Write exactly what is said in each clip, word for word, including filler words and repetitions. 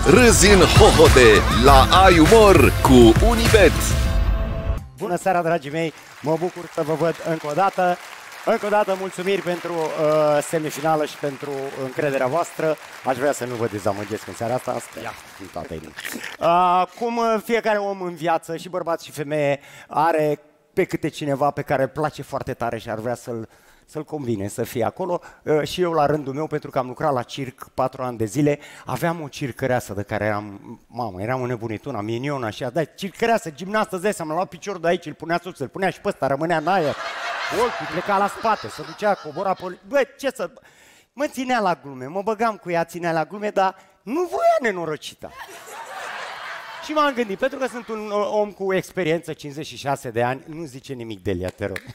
Râzi în hohote la Ai Umor cu Unibet. Bună seara, dragii mei! Mă bucur să vă văd încă o dată. Încă o dată mulțumiri pentru uh, semifinală și pentru încrederea voastră. Aș vrea să nu vă dezamăgesc în seara asta. Sper din toată inima. Uh, cum fiecare om în viață, și bărbat și femeie, are pe câte cineva pe care îl place foarte tare și ar vrea să-l să-l convine să fie acolo. Uh, și eu la rândul meu, pentru că am lucrat la circ patru ani de zile, aveam o circăreasă de care eram, mamă, eram o nebunit, una minionă așa, da, circăreasă, gimnastă, îți dai seama, lua piciorul de aici, îl punea sus, îl punea și pe ăsta, rămânea în aer, ochii pleca la spate, se ducea, cobora pe... Bă, ce să... Mă ținea la glume, mă băgam cu ea, ținea la glume, dar nu voia nenorocita. Și m-am gândit, pentru că sunt un om cu experiență, cincizeci și șase de ani, nu zice nimic de Elia, te rog.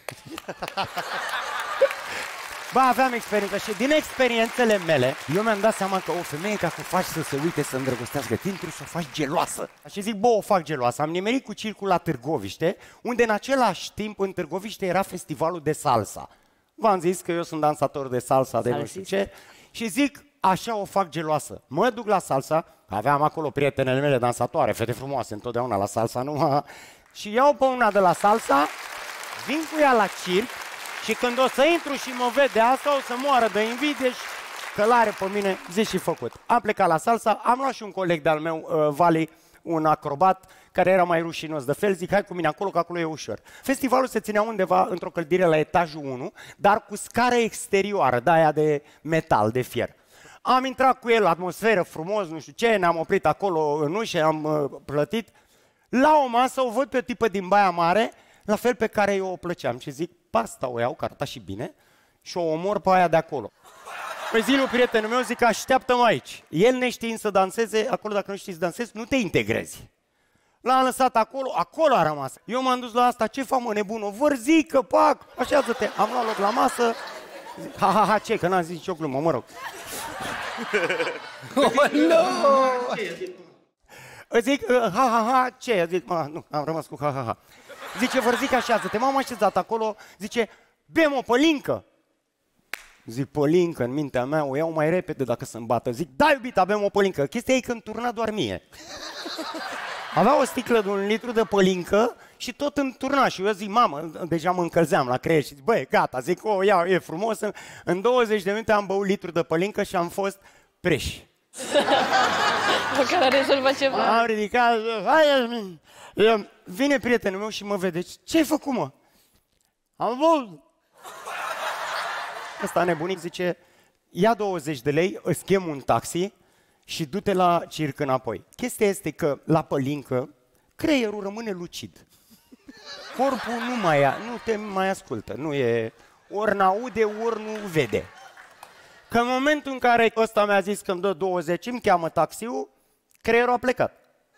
Ba, aveam experiență și din experiențele mele, eu mi-am dat seama că o femeie, ca să o faci să se uite, să îndrăgostească timpul, să o faci geloasă. Și zic, bă, o fac geloasă. Am nimerit cu circul la Târgoviște, unde în același timp în Târgoviște era festivalul de salsa. V-am zis că eu sunt dansator de salsa, de nu știu ce, și zic, așa o fac geloasă. Mă duc la salsa, aveam acolo prietenele mele dansatoare, fete frumoase întotdeauna la salsa, numai... Și iau pe una de la salsa, vin cu ea la circ, și când o să intru și mă vede asta, o să moară de invidie și că l-are pe mine, zi și făcut. Am plecat la salsa, am luat și un coleg de-al meu, uh, Vali, un acrobat, care era mai rușinos de fel, zic, hai cu mine acolo, că acolo e ușor. Festivalul se ținea undeva într-o clădire la etajul unu, dar cu scară exterioară, de aia de metal, de fier. Am intrat cu el, atmosferă frumos, nu știu ce, ne-am oprit acolo în ușă, am uh, plătit. La o masă o văd pe o tipă din Baia Mare, la fel pe care eu o plăceam și zic, pasta o iau, că arăta și bine, și o omor pe aia de acolo. Păi zi lui prietenul meu, zic, așteaptă-mă aici. El neștiind să danseze, acolo dacă nu știi să dansezi, nu te integrezi. L-am lăsat acolo, acolo a rămas. Eu m-am dus la asta, ce fac mă nebun, o vărzică, pac, așează-te. Am luat loc la masă, zic, ha, ha, ha, ce, că n-am zis nicio glumă, mă rog. Oh, no! Zic, ha, ha, ha, ce? Zic, nu, am rămas cu ha, ha, ha. Zice, vărzică, așează-te. M-am așezat acolo, zice, bem o pălincă. Zic, pălincă, în mintea mea, o iau mai repede dacă să-mi bată. Zic, da, iubita, bem o pălincă. Chestia e că îmi turna doar mie. Avea o sticlă de un litru de pălincă și tot îmi turna. Și eu zic, mamă, deja mă încălzeam la creier și zic, băi, gata, zic, o, ia, e frumos. În douăzeci de minute am băut litru de pălincă și am fost preși. Măcar a rezolvat ceva. Am ridicat, hai, vine prietenul meu și mă vede, ce-ai făcut, mă? Am băut. Ăsta nebunic zice, ia douăzeci de lei, îți chem un taxi și du-te la circ înapoi. Chestia este că la pălincă creierul rămâne lucid. Corpul nu mai, a, nu te mai ascultă, nu e, ori n-aude, ori nu vede. Că în momentul în care ăsta mi-a zis că îmi dă douăzeci, îmi cheamă taxiul, creierul a plecat.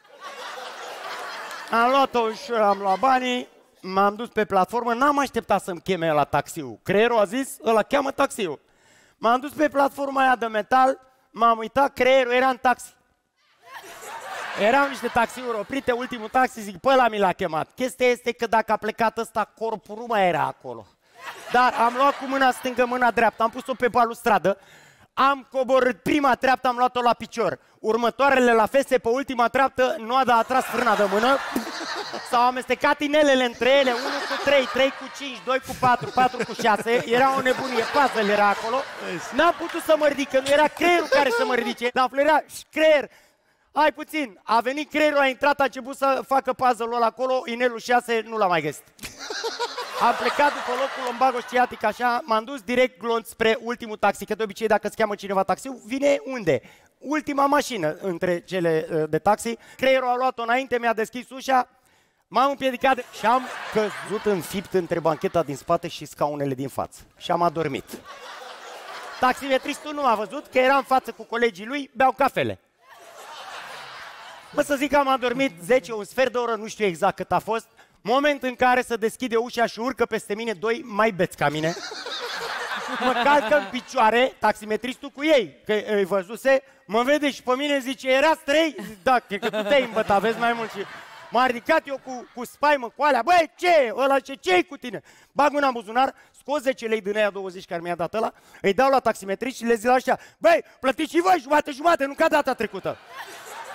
Am luat-o ușor, am luat banii, m-am dus pe platformă, n-am așteptat să-mi cheme la taxiul. Creierul a zis, ăla cheamă taxiul. M-am dus pe platforma aia de metal, m-am uitat, creierul era în taxi. Erau niște taxiuri oprite, ultimul taxi, zic, pe ăla mi l-a chemat. Chestia este că dacă a plecat ăsta, corpul nu mai era acolo. Dar am luat cu mâna stângă, mâna dreaptă, am pus-o pe balustradă, am coborât prima treaptă, am luat-o la picior. Următoarele la fese, pe ultima treaptă, Noada a tras frâna de mână. S-au amestecat inelele între ele, unu cu trei, trei cu cinci, doi cu patru, patru cu șase. Era o nebunie, puzzle era acolo. N-am putut să mă ridic, că nu era creierul care să mă ridice. Dar era creier. Hai puțin, a venit creierul, a intrat, a început să facă puzzle-ul ăla acolo, inelul șase nu l-a mai găsit. Am plecat după locul lombago sciatic, așa, m-am dus direct glonț spre ultimul taxi, că de obicei dacă îți cheamă cineva taxiul, vine unde? Ultima mașină între cele uh, de taxi. Creierul a luat-o înainte, mi-a deschis ușa, m-am împiedicat și am căzut înfipt între bancheta din spate și scaunele din față. Și am adormit. Taximetristul nu m-a văzut, că era în față cu colegii lui, beau cafele. Mă să zic că am adormit zece, un sfert de oră, nu știu exact cât a fost. Moment în care se deschide ușa și urcă peste mine doi mai beți ca mine. Mă calcă în picioare, taximetristul cu ei, că îi văzuse, mă vede și pe mine zice, erați trei? Zic, da, cred că tu te-ai îmbătat, vezi mai mult. Și m-a ridicat eu cu, cu spaimă, cu alea, băi, ce? Ăla ce, ce-i cu tine? Bag mâna în buzunar, scos zece lei din aia douăzeci care mi-a dat ăla, îi dau la taximetrist și le zic la ăștia, băi, plătiți și voi jumate, jumate, nu ca data trecută.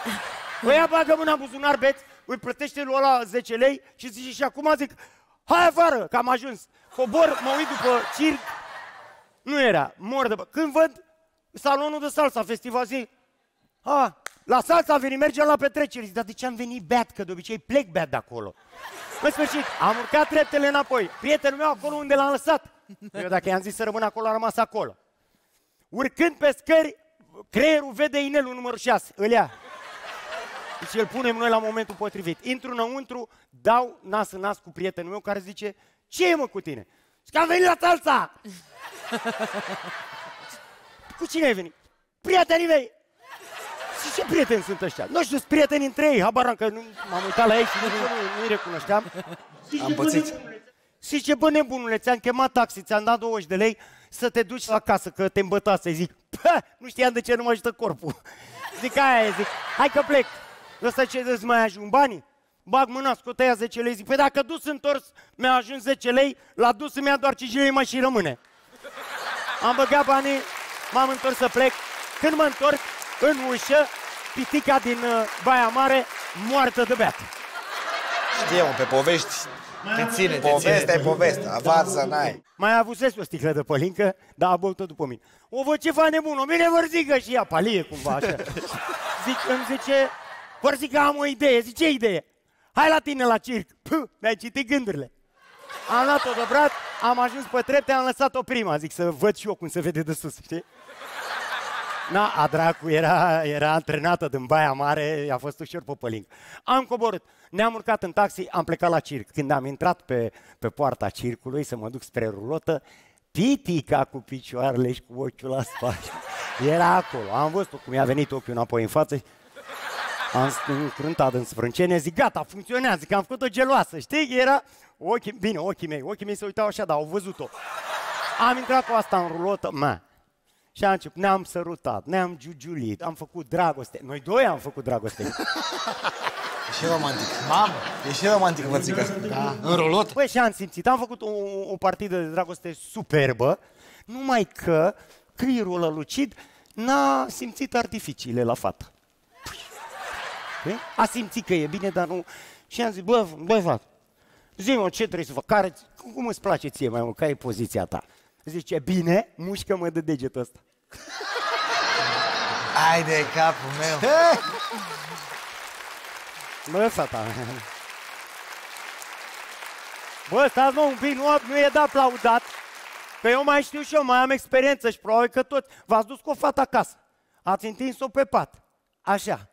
O ia, bagă mâna în buzunar, beț, îi plătește lui ăla zece lei și zice, și acum zic, hai afară, că am ajuns. Cobor, mă uit după circ, nu era, mor de bă. Când văd salonul de salsa, festival, zic, a, la salsa am venit, mergem la petreceri. Zic, dar de ce am venit beat? Că de obicei plec beat de acolo. În sfârșit, am urcat treptele înapoi. Prietenul meu acolo unde l-am lăsat. Eu dacă i-am zis să rămân acolo, a rămas acolo. Urcând pe scări, creierul vede inelul numărul șase, îl ia. Deci îl punem noi la momentul potrivit. Intru înăuntru, dau nas în nas cu prietenul meu care zice, ce e mă cu tine? Zic că am venit la salsa! Cu cine ai venit? Prietenii mei! Și ce prieteni sunt ăștia? Nu știu, sunt prieteni între ei, habar am că nu m-am uitat la ei și nu, nu, nu-i recunoșteam. Am pățit. Și ce bă nebunule, ți-am chemat taxi, ți-am dat douăzeci de lei să te duci la casă, că te îmbătase. Zic, pă, nu știam de ce nu mă ajută corpul. Zic, aia e, zic, hai că plec. Ăsta ce îți mai ajung banii? Bag mâna, scot aia zece lei, zic, păi dacă dus întors mi-a ajuns zece lei, la dus îmi ia doar cinci lei, mai și rămâne. Am băgat banii, m-am întors să plec. Când mă întorc, în ușă, pitica din uh, Baia Mare, moartă de beat. Știe, mă, pe povești te ține, te povestea e povestea, avarsă n-ai. Mai avusese o sticlă de pălincă, dar a băut-o după mine. O văd ce fa nebun, o bine vărzică și ea, palie cumva așa. Zic, îmi zice, vărzică, am o idee. Zic, ce idee? Hai la tine la circ. Puh, mi-ai citit gândurile. Am luat-o de braț, am ajuns pe trepte, am lăsat-o prima, zic, să văd și eu cum se vede de sus, știi? Na, a dracu, era, era antrenată din Baia Mare, a fost ușor pe pălincă. Am coborât, ne-am urcat în taxi, am plecat la circ. Când am intrat pe, pe poarta circului să mă duc spre rulotă, pitica cu picioarele și cu ochiul la spate era acolo. Am văzut cum i-a venit ochiul înapoi în față. Am încrântat în sfrâncene, zic, gata, funcționează, că am făcut-o geloasă, știi? Era ochii, bine, ochii mei, ochii mei se uitau așa, dar au văzut-o. Am intrat cu asta în rulotă, mă. Și am început, ne-am sărutat, ne-am giugiulit, am făcut dragoste. Noi doi am făcut dragoste. E și romantic. Mamă, e și romantic, vărțică. Da. În rulot. Păi și am simțit, am făcut o, o partidă de dragoste superbă, numai că creierul ăla lucid n-a simțit artificiile la fată. Păi? A simțit că e bine, dar nu... Și am zis, bă, bă, fată, zi-mă, ce trebuie să fac? Care, cum îți place ție mai mult? Care e poziția ta? Zice, bine, mușcă-mă de degetul ăsta. Ai de capul meu. Bă, fata. Bă, stați mă un pic, nu, nu e de aplaudat. Că eu mai știu și eu, mai am experiență și probabil că toți v-ați dus cu o fată acasă. Ați întins-o pe pat. Așa.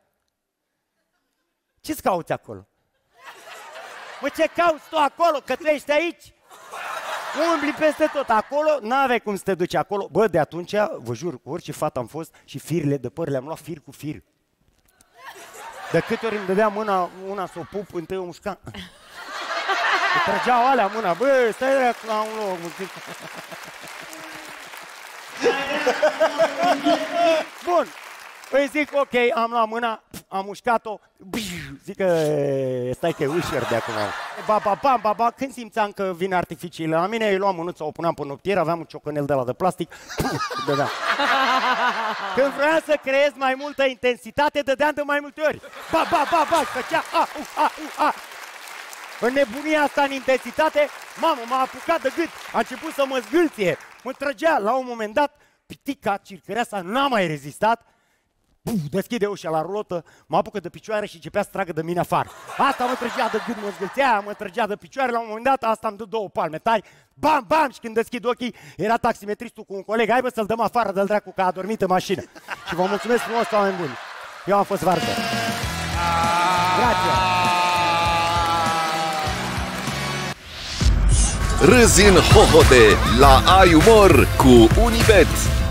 Ce-ți cauți acolo? Mă, ce cauți tu acolo? Că tu ești aici? Umbli peste tot acolo, n-aveai cum să te duci acolo. Bă, de atunci, vă jur, cu orice fată am fost și firele de păr le-am luat fir cu fir. De câte ori îmi dădea mâna, una să o pup, întâi o mușca. Îmi trăgeau alea mâna, bă, stai de la un loc. Bun, îi zic, ok, am luat mâna, am mușcat-o, zic că stai că e ușor de acum. Ba, ba, ba, ba, ba, când simțeam că vin artificiile la mine, îi luam mânuța, o puneam pe noptier, aveam un ciocanel de la de plastic, dădeam. Când vreau să creez mai multă intensitate, dădeam de mai multe ori. Ba, ba, ba, ba, făcea, a, u, a, u, a. În nebunia asta, în intensitate, mamă, m-a apucat de gât, a început să mă zgâlție, mă trăgea, la un moment dat, pitica, circăreasa, n-a mai rezistat, Buf, deschide ușa la rulotă, mă apucă de picioare și începea să tragă de mine afară. Asta mă trăgea de gât, mă zgâlțea, mă trăgea de picioare, la un moment dat asta îmi dă două palme tari, bam, bam, și când deschid ochii, era taximetristul cu un coleg, hai bă să-l dăm afară de-l dracu că a dormit în mașină. Și vă mulțumesc frumos, oameni buni. Eu am fost Varză. Grazie. Râzi în hohote la Ai Umor cu Unibet.